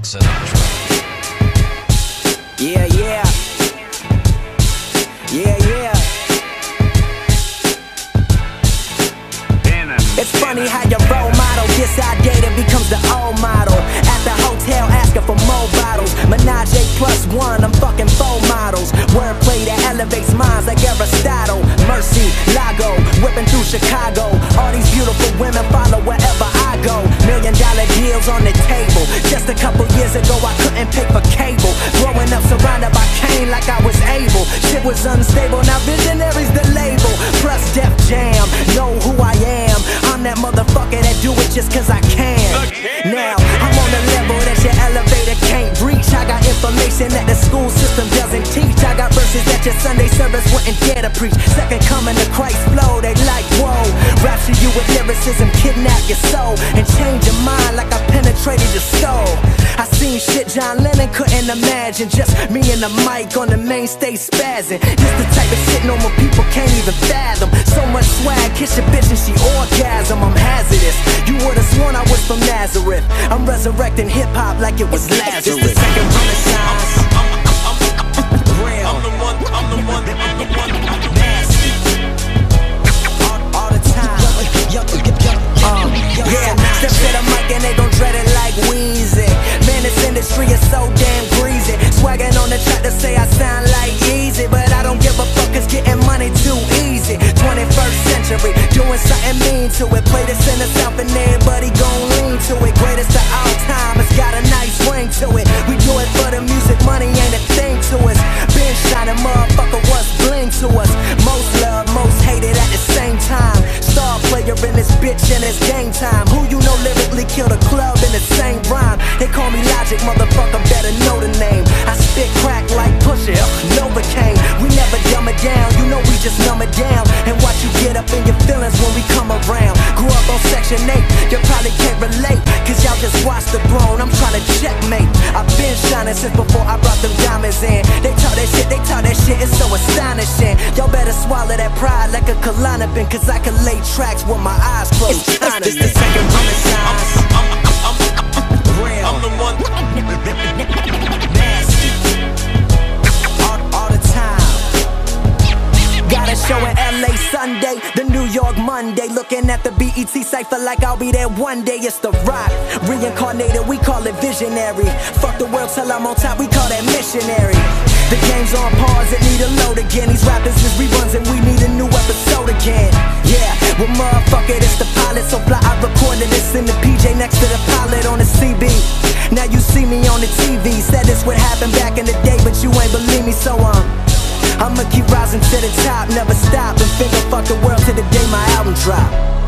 Sinatra. Yeah, yeah. Yeah, yeah. It's funny how your role model gets outdated, becomes the old model. At the hotel asking for more bottles. Menage +1, I'm fucking 4 models. Wordplay that elevates minds like Aristotle. Mercy, Lago, whipping through Chicago. All these beautiful women follow wherever I go. $1 million deals on the table. Just a couple years ago I couldn't pay for cable. Growing up surrounded by Kane like I was able. Shit was unstable, now Visionary's the label. Plus Def Jam, know who I am. I'm that motherfucker that do it just cause I can. Now, I'm on the level that your elevator can't reach. I got information that the school system doesn't teach. I got verses that your Sunday service wouldn't dare to preach. Second coming to Christ flow, they like, whoa. Rapture you with lyricism, kidnap your soul and change your mind like I penetrated your soul. I seen shit John Lennon couldn't imagine. Just me and the mic on the main stage spazzing. This the type of shit normal people can't even fathom. So much swag, kiss your bitch and she orgasm. I'm hazardous, you would've sworn I was from Nazareth. I'm resurrecting hip-hop like it was Lazarus. It's the second renaissance. Real. I'm the one, I'm the one, I'm the one. Nasty. All the time. Yeah, step to the mic and they gon' dread it like Weezy. Man, this industry is so damn greasy. Swagging on the track to say I sound like Easy, but I don't give a fuck, cause getting money too easy. 21st century, doing something mean to it. Play this in the South and everybody gon' lean to it. Greatest of all time, it's got a nice ring to it. We do it for the music, money ain't a thing to us. Been shining, motherfucker, what's bling to us? Most love, most hated at the same time. Star player in this bitch and it's game time. Who you know lyrically killed a club in the same rhyme? They call me Logic, motherfucker, better know the name. I spit crack like Pusha, Novocaine. We never dumb it down, you know we just numb it down. And watch you get up in your feelings when we come around. Grew up on Section 8, you probably can't relate, cause y'all just watch the throne, I'm trying to checkmate. I've been shining since before I brought them diamonds in. They talk that shit, it's so astonishing. Y'all better swallow that pride like a Klonopin, cause I can lay tracks with my eyes closed. It's the second renaissance. Real. I'm the one. Nasty. All the time. Got a show in LA Sunday, the New York Monday. Looking at the BET cypher like I'll be there one day. It's The Rock, reincarnated, we call it visionary. Fuck the world till I'm on top, we call that missionary. The game's on pause, it need a load again. These rappers is reruns and we need a new episode again. Yeah, well motherfucker, it's the pilot. So fly, I recorded this in the PJ next to the pilot on the CB. Now you see me on the TV. Said this would happen back in the day, but you ain't believe me, so I'ma keep rising to the top, never stop, and finger fuck the world till the day my album drop.